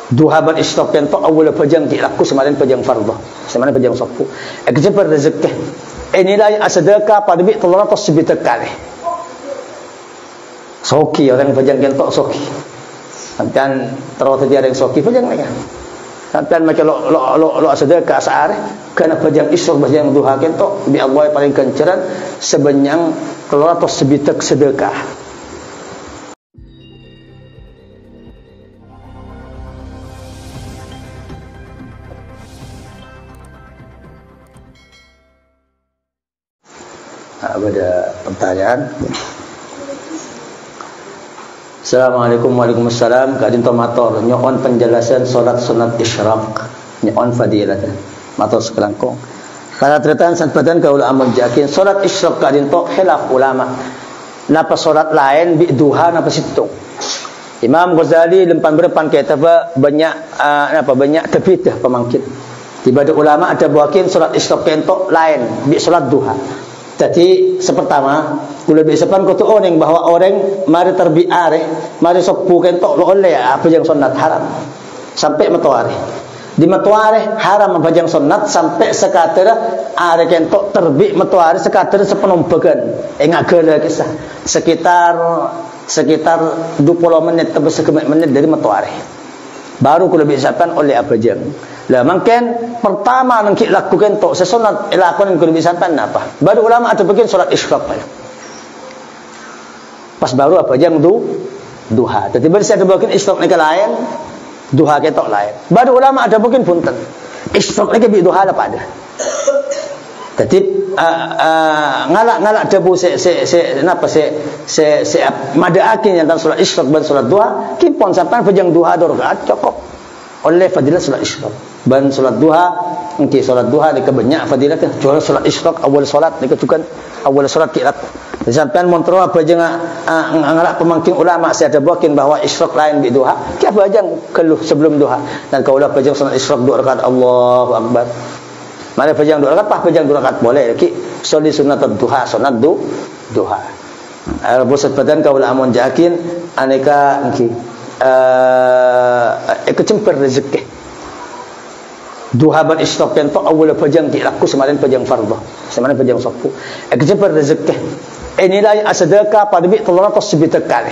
duha ban isyraq kento awal pajang ki laku semarin pajang fardhu semarin pajang sapu ekjeper rezeki nilai asadaka pada bi tolong tos sebita kali soki orang pajang kento soki sampean terus terjadi yang soki pajang mereka sampean macam lo asadaka asare kana pajang isyraq pajang duha kento bi Allah paling kenceran sebenyang tolong tos sebita sedekah. Ada pertanyaan. Assalamualaikum warahmatullahi wabarakatuh. Kadin tomator nyoon penjelasan solat sunat isyraq nyoon fadilah matur sekelangkung. Karena teratan sanpatan kaula amun jakin solat isyraq kadin to khilaf ulama. Napa solat lain bi duha napa situ. Imam Ghazali lempan berdepan kata banyak banyak terbidah pemangkin. Tiba ada ulama ada buakin solat isyraq kento lain bi solat duha. Jadi sepertama kula bisapan ko tuon bahwa orang mari terbiare mari sepu kentok lo oleh apa yang sunat haram sampai matuare di matuare haram apa yang sunat sampai sekatera are kentok terbi matuare sekatera sepenombagan enggak gala kisah sekitar 20 menit atau 1 menit dari matuare baru kula bisapan oleh apa jang. Lah mungkin pertama nang kita lakukan tok sesunat lakukan kula bisapan apa? Baru ulama ada bikin salat isyraq. Pas baru apa jang duha. Jadi baru saya ada bikin isyraq ni lain, duha ketok lain. Baru ulama ada bikin punten. Isyraq lagi bi duha lah pada. Jadi ngalak debu se madaakin yang tentang salat isyraq dan salat duha, kimpon sampai pejang duha 2 rakaat cukup. Oleh fadilah salat isyraq. Ban salat duha, engki salat duha deka banyak fadilah teh. Jual salat isyraq awal salat deka tukan awal salat kirat. Sampean montro apa jeung ngalak pemangkin ulama saya ada buakin bahwa isyraq lain bi duha. Ki apa ajang keluh sebelum duha. Dan kaulah pejang salat isyraq 2 rakaat Allahu akbar. Mari pejang 2 rakaat, pejang 2 rakaat boleh ki soli sunat duha, sunat duha. Al-busat badan kaulah amun jakin aneka engki kecemper rezeki. Duha ban isyraq kento awal pajang ki laku semarin pajang fardhu semarin pajang sapu kecemper rezeki nilai asadaka pada bi tolong tos sebita kali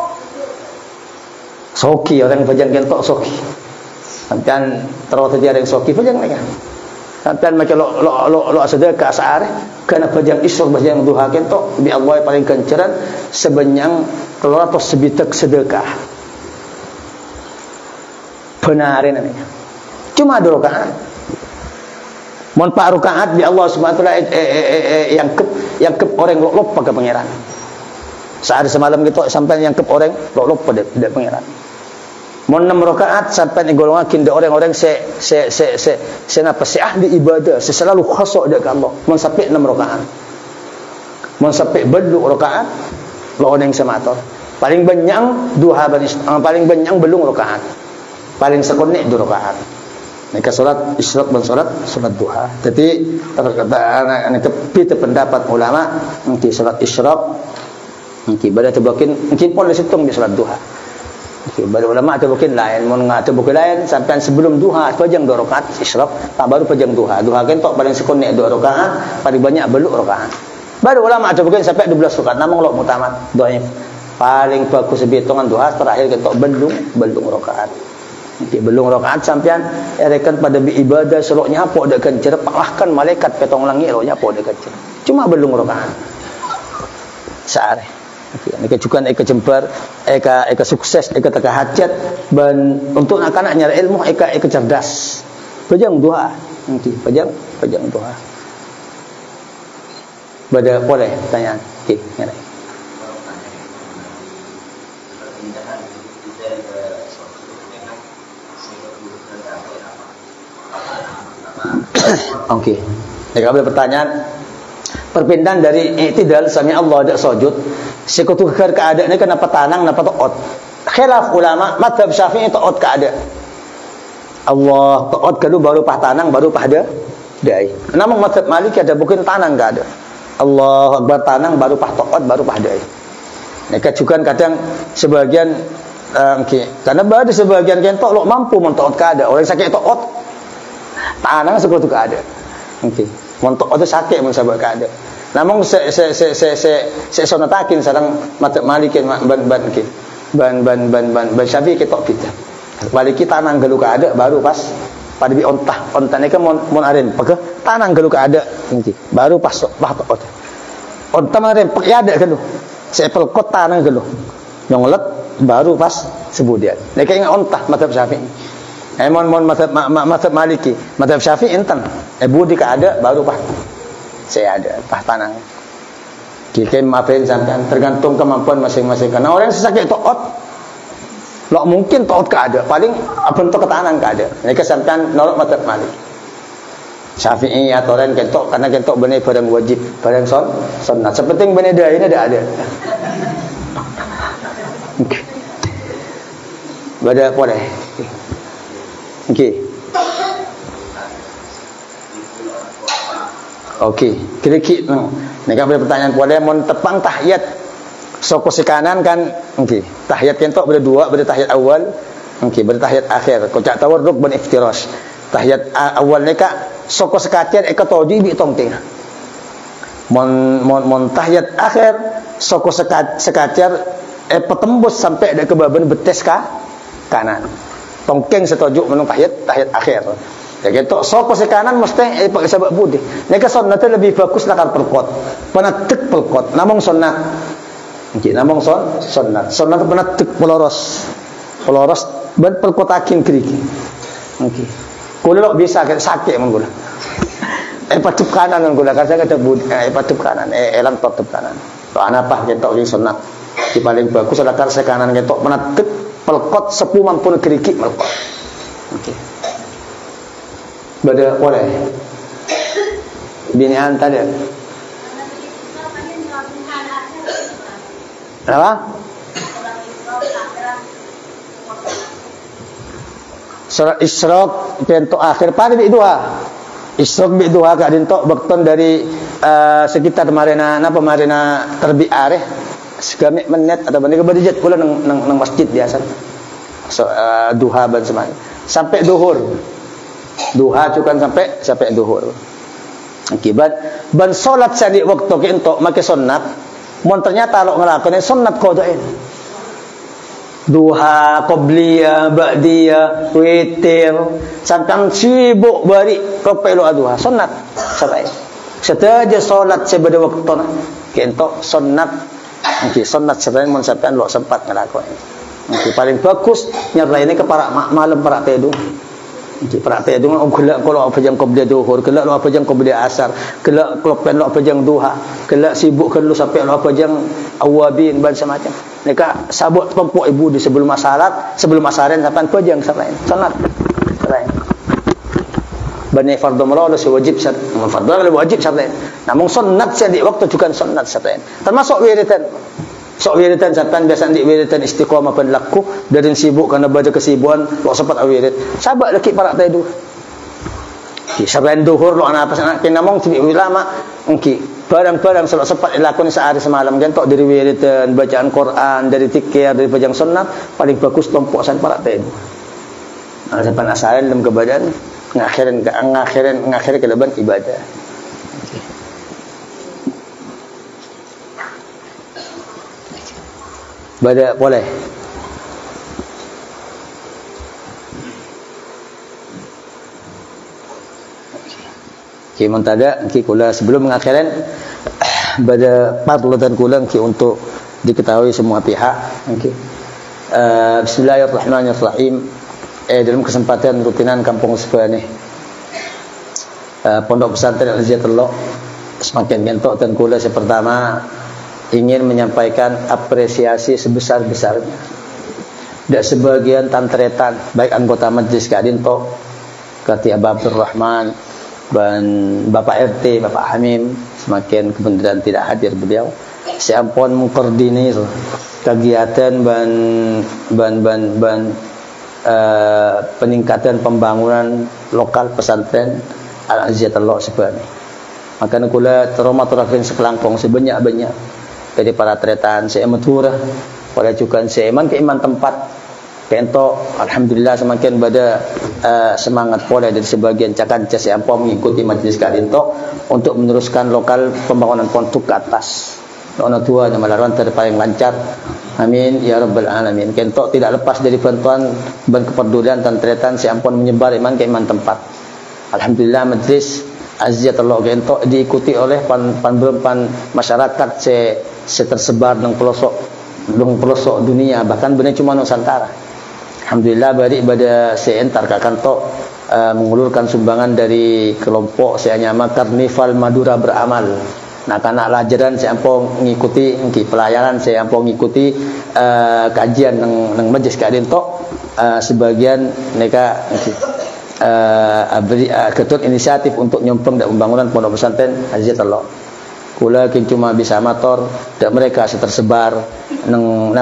soki orang pajang kento soki sampean terus terjadi yang soki pajang mereka sampean macam lo asadaka asare kana pajang isyraq pajang duha kento bi Allah paling kenceran sebenyang tolong tos sebita sedekah benarin namanya. Cuma 2 rakaat. Mon 4 rakaat di Allah Subhanahu wa taala yang kep orang lupa ke pangeran. Saat semalam gitu sampai yang kep orang lupa de pangeran. Mon 6 rakaat sampai golongan kinda orang-orang se ahli ibadah, selalu khasok dekat Allah. Mon sampai 6 rakaat. Mon sampai belu rakaat lo orang semator. Paling banyak duha paling banyak belum rakaat. Paling sekonek 2 rakaat. Mereka solat isyraq dan solat duha. Jadi terkata pendapat ulama nanti solat isyraq nanti pada terbukin mungkin pun dihitung di solat duha. Okey, baru ulama ada bukin lain, mun ngata bukin lain sampai sebelum duha pajang 2 rakaat isyraq, baru pajang duha. Duha kan tok paling sekonek 2 rakaat, paling banyak beluk rakaat. Baru ulama ada bukin sampai 12 rakaat. Namang lo mutamat dhaif. Paling bagus hitungan duha terakhir kan tok belung rakaat. Belum rakaat sampean erekan pada ibadah seloknya apa dak kencer palahkan malaikat petong langit rohnya apa dak kencer cuma belum rakaat sare eka cukan eka jembar eka sukses eka teka hajat dan untuk anak-anak nyari ilmu eka cerdas pejang duha nanti pejang duha pada boleh tanya okey nyari Okey. Jika ada pertanyaan, perpindahan dari i'tidal sami Allah ada sujud, sekutukar keadaannya kenapa tanang, kenapa taat. Khilaf ulama, mazhab Syafi'i taat keadaan. Allah taat kalau baru pah tanang, baru pah dai. Namun mazhab Maliki ada bukan tanang keadaan. Allah Akbar tanang, baru pah taat, baru pah dai. Mereka juga kadang sebagian okey. Karena ada sebagian kentok lo mampu mentok kada. Orang sakit tok tanang seperti kada. Okey. Mentok itu sakit mun sabak kada. Namun se sonatakin sareng mata malikin ban okey. Ban Syafi'i ketok kita. Balik kita tanang gelu kada baru pas pada bi ontah ni kan mon aren peke tanang gelu kada. Okey. Baru pas tok. Ontah aren peke ada gelu. Sepel kota nang gelu. Yang let baru pas sebudian. Mereka ingat ontah mazhab Syafi'i. Mon mazhab Maliki, mazhab Syafi'i enten. Budi ka ada baru pas saya ada pas tanang. Kita maafin sampean tergantung kemampuan masing-masing. Karena orang yang sakit toot, lo mungkin toot ka ada, paling bentuk ketanang ka ada. Mereka sampean nolak mazhab Maliki. Syafi'i atau orang kentok karena kentok benar barang wajib, barang sunnah. Sepenting benar dah ini dah ada. Bada boleh. Okey. Okey, kira-kira ni kan ada pertanyaan boleh mon tepang tahiyat. Soko kanan kan okey. Tahiyat kentok berdua, tahiyat awal. Okey, tahiyat akhir. Kau cak tawarruk ben iftirash. Tahiyat awal ni kak soko sekatian ekatoji bi tongting. Mon tahiyat akhir soko sekatian petembus sampai ada kebaban betes kanan. Tongkeng setuju menung tahiyat akhir. Ya gitu. So ke kanan mesti pakai sebab budi. Nek sunnah lebih bagus nak perkot. Penatek perkot. Namung sunnah. Okey, namung sunnah. Sunnah penatek peloros. Peloros ben perkotakin kriki. Okey. Kulo bisa sakit menggula. Patup kanan menggula kan saya kata budi patup kanan. Elang patup kanan. To anapa ketok ki sunnah. Di paling bagus adalah karsa kanan ketok penatek pelkot sepu mampu kerikik melkot. Okey. Bada boleh. Binian tadi. Apa? Surat Isyraq pintu akhir pada bi dua. Isyraq bi dua ka dintok bekton dari sekitar marina terbit areh. Segamik menit atau banding berdijat pula nang masjid biasa. So, duha ban semai. Sampai duhur. Duha cukan sampai duhur. Akibat ban solat sadi waktu ke entok make sunnat. Mun ternyata lo ngelakoni sunnat qadain. Duha, qabliyah, ba'diyah, witir, sampai sibuk bari kepelo duha sunnat sampai. Setaja solat sebeda waktu ke entok sunnat. Okey, sunnat sebenarnya mun sampean lo sempat ngelakoni. Okey, paling bagus nyerah ini ke para malam para tedu. Okey, para tedu gelak kalau apa jam qabla duhur, gelak lo apa jam qabla asar, gelak klopen lo apa jam duha, gelak sibuk kalau sampai lo apa jam awabin dan semacam. Nika sabut tempuk ibu di sebelum asarat, sebelum asaran sampean pejang selain sunnat. Selain bani fardhu malah wajib fardhu wajib syarat. Namun sunnat saya di waktu juga sunnat syarat. Termasuk wiridan. Sok wiridan sampean biasa di wiridan istiqamah pen laku dari sibuk karena baca kesibukan lo sempat wirid. Sabar lagi para tadu. Ki sampean duhur lo ana apa sana kinamong tibi ulama. Engki barang-barang selo sempat dilakoni sehari semalam gentok dari wiridan, bacaan Quran, dari zikir, dari bacaan sunnat paling bagus tompok san para tadu. Nah, sampean asaran dalam kebadan ngakhirin keleban ibadah. Okay. Bada boleh. Okay, muntada ki kula sebelum mengakhiran bada parlu dan kula ki untuk diketahui semua pihak. Okay. Bismillahirrahmanirrahim. Dalam kesempatan rutinan kampung sebelah ni Pondok Pesantren Al-Ziyatullah semakin gentok dan kula pertama ingin menyampaikan apresiasi sebesar-besarnya dan sebagian tantretan baik anggota majlis kadin tok Kati Abdul Rahman dan Bapak RT Bapak Hamim semakin kebenaran tidak hadir beliau saya ampun mengkoordinir kegiatan peningkatan pembangunan lokal pesantren Al-Ziyatullah sebenarnya. Maka kula terhormat terakhir sekelangkong sebanyak-banyak dari para tretan saya maturah pada juga saya iman ke iman tempat Kento alhamdulillah semakin pada semangat pola dari sebagian cakanca siapa mengikuti majlis kadinto untuk meneruskan lokal pembangunan pondok ke atas. Doa tua dan malaran terpaling lancar. Amin ya rabbal alamin. Kento tidak lepas dari bantuan dan kepedulian dan tretan siapa menyebar iman ke iman tempat. Alhamdulillah majlis Aziyatullah Kento diikuti oleh pan masyarakat se tersebar di pelosok dunia, bahkan benar cuma Nusantara. Alhamdulillah bari pada seentar kanto mengulurkan sumbangan dari kelompok saya nama Karnival Madura Beramal. Nah, anak pelajaran saya ampun mengikuti pelayaran, saya ampun mengikuti kajian nang majlis kadinto sebagian mereka ketut inisiatif untuk nyompong dan pembangunan pondok pesantren Aziyatullah. Kula cuma bisa amator dan mereka tersebar nang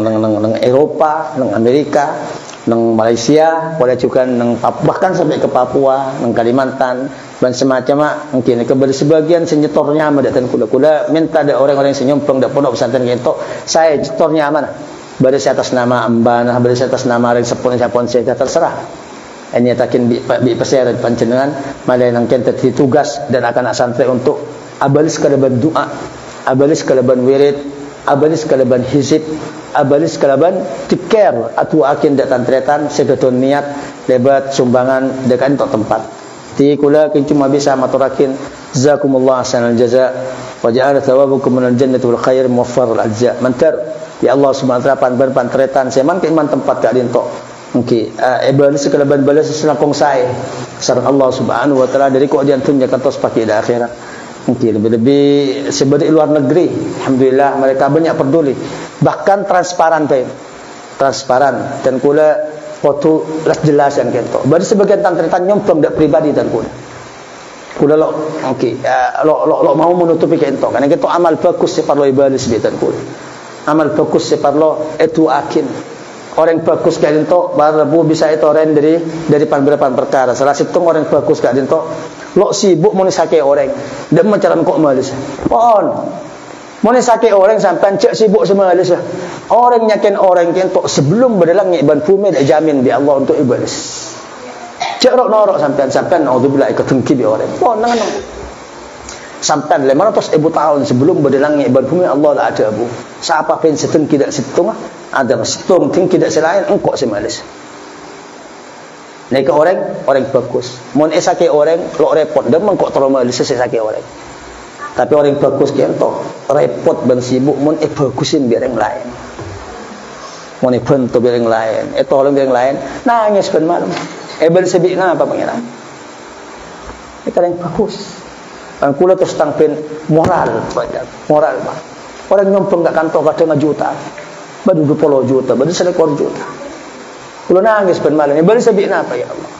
Eropa, nang Amerika, nang Malaysia, boleh juga nang bahkan sampai ke Papua, nang Kalimantan dan semacam mungkin kepada sebagian senyetornya madatan kula minta ada orang-orang yang nyompong da pondok pesantren gitu saya nyetornya mana pada atas nama ambana pada atas nama orang sepon saya terserah ini takin bi pasir panjenengan malai nang kenta tugas dan akan sampai untuk abalis kalaban doa, abalis kalaban wirid, abalis kalaban hizib, abalis kalaban tikar atau akin datang tretan segeton niat lebat sumbangan dekat untuk tempat. Ti kula cuma bisa maturakin jazakumullah ahsanal jaza wa ja'ala thawabakum minal jannati wal khair muwaffar al ajza. Mantar ya Allah Subhanahu wa taala pan tretan seman ke iman tempat ka dinto. Mungkin ibadah sekalaban balas selangkong saya sareng Allah Subhanahu wa taala dari ko dian tunja kantos pakai di akhirat. Mungkin lebih-lebih sebagai luar negeri, alhamdulillah mereka banyak peduli, bahkan transparan dan kula foto jelas yang gitu. Bagi sebagian tantretan nyompong dak pribadi dan kula lo mau menutupi gitu, karena itu amal bagus separlo ibadah sebitan kula, amal bagus separlo itu akin. Orang bagus kayak itu baru bisa itu orang dari beberapa perkara. Salah satu orang bagus kayak itu lo sibuk mau nisake orang dan mencaran kok malis. Pohon mau nisake orang sampai cek sibuk semalis lah. Orang nyakin orang itu sebelum berdalang iban bumi dah jamin di Allah untuk iblis. Cek norok sampai naudzubillah ikut tengki di orang. Pohon nangan. Sampai 500,000 tahun sebelum berdalang iban bumi Allah dah ada abu. Siapa pun seteng tidak setung ada setung ting tidak selain engkau semalis. Nek orang bagus. Mun esake orang lo repot dan mengkok trauma sesake orang. Tapi orang bagus kento repot dan sibuk mun bagusin biar yang lain. Mun bantu biar yang lain. Tolong biar yang lain. Nangis ben malam. Ben sebik ngapa pangeran? Itu yang bagus. Kan kula terus tangpen moral Pak. Orang nyompong gak kantor kadang juta. Badu 20 juta, badu 1 juta. Kula nangis ben malam. Ben sebik napa ya Allah?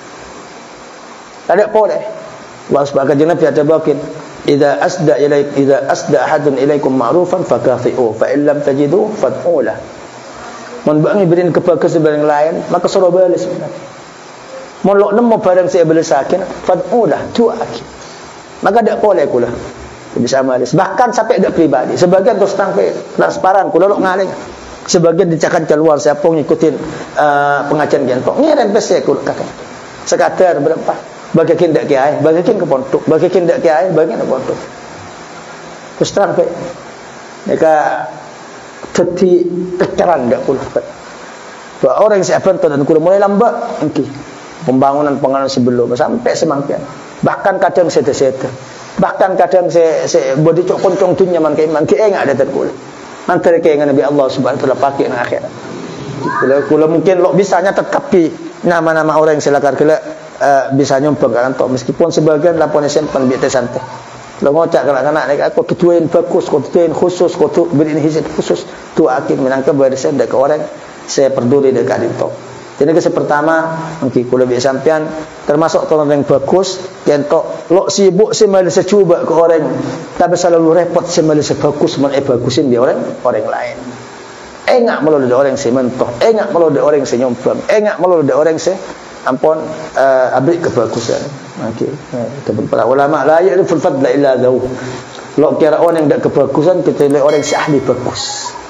Tidak boleh. Allah Subhanahu wa taala bakin, "Idza asda ahadun ilaikum ma'rufan fakafi'u, fa in lam tajidu fad'u lah." Mun bangi beriin kebagus barang lain, maka suruh balas. Mun lo nemu barang saya balasakin, fad'u lah, doakin. Maka tidak boleh kula. Bisa malis. Bahkan sampai tidak pribadi. Sebagian terus sampai transparan kula lo ngaling. Sebagian dicakan keluar siapa ngikutin pengajian gentok. Ngirim PC kula kakak. Sekadar berapa? Bagian tidak kiai, bagian ke pondok, bagian tidak kiai, bagian ke pondok. Terus terang pe, mereka jadi tekanan tidak pula. Bahwa orang yang saya bantu dan kula mulai lambat, okay. Pembangunan sebelum sampai semakin. Bahkan kadang sete-sete, bahkan kadang saya bodi cok koncong dunia man keiman keenga ada terkul. Antara keenga Nabi Allah Subhanahu wa taala pakai nang akhirat. Kula mungkin lo bisanya tetapi nama-nama orang yang silakan kula bisa nyompong kantor meskipun sebagian lapor simpan biar santai. Lo ngocak anak-anak nek aku ketuain bagus, ketuain khusus, ketu beri hizib khusus tu akin menangkap barisan dekat orang saya peduli dekat itu. Jadi yang pertama mungkin kula biar sampean termasuk orang yang bagus kentok lo sibuk semali secuba ke orang tapi selalu repot semali sebagus bagusin di orang lain. Enggak malu ada orang sementoh, enggak malu ada orang senyompong, enggak malu ada orang ampun abri kebagusan. Okey. Para ulama la ya'riful fadla illa dzau. Lo kira orang yang tidak kebagusan kecuali orang yang ahli bagus.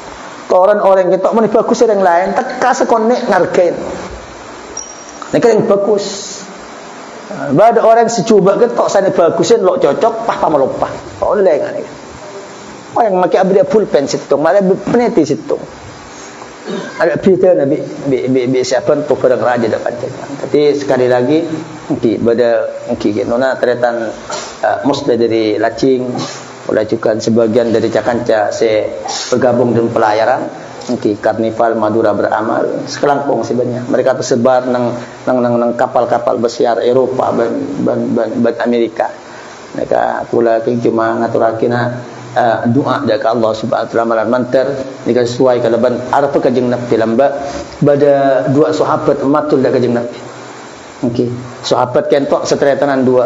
Orang kita mana bagus yang lain, teka sekonek ngargain. Mereka yang bagus. Ada orang secuba ketok sana bagusin lo cocok pah melopah. Oleh kan ni. Orang makai abdia pulpen situ, malah peneti situ. Ada berita Nabi siapa tu perang raja dapat. Tapi sekali lagi pada nona teretan musda dari Lacing, oleh juga sebagian dari Cakanca saya bergabung dengan pelayaran. Karnival Madura beramal sekelangkung sebenarnya. Mereka tersebar nang kapal-kapal besiar Eropa ban Amerika. Mereka pula cuma ngaturakina doa jaga Allah Subhanahu wa taala mantar nika sesuai kalaban arep kajeng Nabi lamba pada dua sahabat matul dak kajeng Nabi. Sahabat kentok seteretanan dua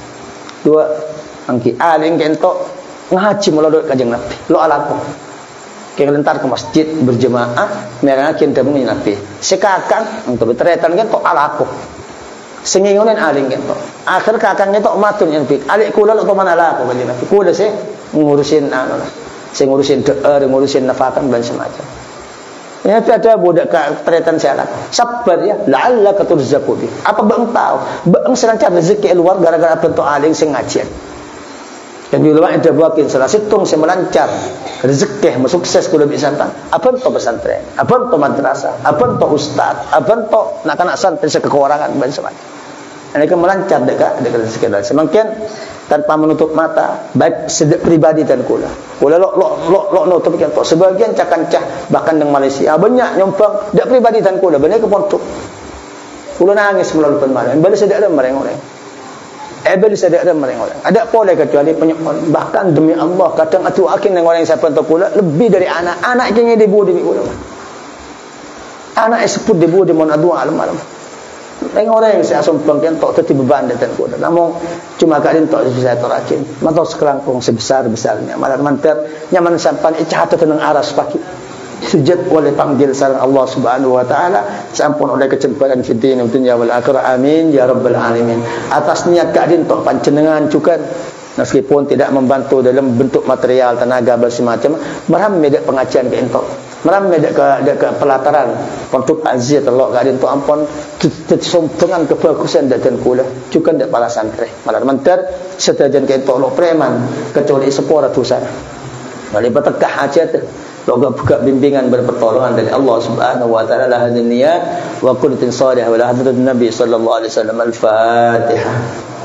aling kentok ngaji melodot kajeng Nabi. Lo alako kaya lentar ke masjid berjemaah mereka kita mengenai Nabi sekakang untuk berteretan kan tok alaku sengingunan aling kan tok akhir kakangnya tok matun yang bik alik kula lo mana alaku bagi Nabi kula sih ngurusin saya ngurusin doa ngurusin nafakan dan semacam ya ada budak teretan saya sabar ya la'alla katurzaqu bi apa bang tahu bang selancar rezeki luar gara-gara bentuk aling sing ngajian. Dan di ulama ada buakin salah situng saya melancar rezeki sukses kuda pesantren apa to pesantren apa to madrasah apa to ustaz apa to nak santri sekekurangan dan sebagainya mereka melancar dekat rezeki dan semakin tanpa menutup mata baik sedek pribadi dan kula lo nutup kan sebagian Cakanca bahkan di Malaysia banyak nyompang dak pribadi dan kula banyak ke pondok kula nangis melalui malam balik sedek ada mereng-mereng Iblis ada mereka. Ada boleh kecuali penyokong. Bahkan demi Allah kadang atu akin dengan orang yang siapa tahu pula lebih dari anak kini debu di pula. Anak sebut debu di mana dua alam. Orang yang saya sumpah kan tak tertiba beban dan kuda. Namun cuma kadin tak bisa terakin. Mantau sekelangkung sebesar-besarnya. Malah manter nyaman sampan icahata tenang aras pagi. Sujud oleh panggil sarang Allah Subhanahu wa taala sampun oleh kecemburuan fi din dunya wal akhirah amin ya rabbal alamin. Atas niat kadin tok panjenengan juga meskipun tidak membantu dalam bentuk material tenaga bersemacam meram medak pengajian ke entok meram medak ke pelataran untuk aziyat Allah kadin tok ampun sumpengan kebagusan dan kula juga ndak pala santri malah mentar sedajan ke entok lo preman kecuali sepora dosa bali betekah hajat Semoga buka bimbingan berpertolongan dari Allah Subhanahu wa taala la hadin niyat wa qul tin salih wa la hadrat Nabi sallallahu alaihi wasallam al-Fatihah.